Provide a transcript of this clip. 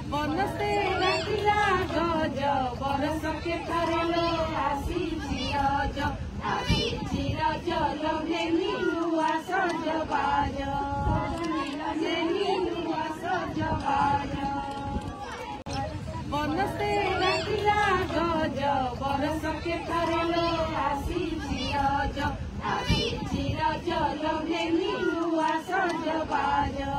बनस्ते डाकिला गज बरस के थरलो आसीछि रज लघेनी नुआ सजबाज लघेनी नुआ सजबाज बनस्ते डाकिला गज बरस के थरलो आसीछि रज लघेनी नुआ सजबाज।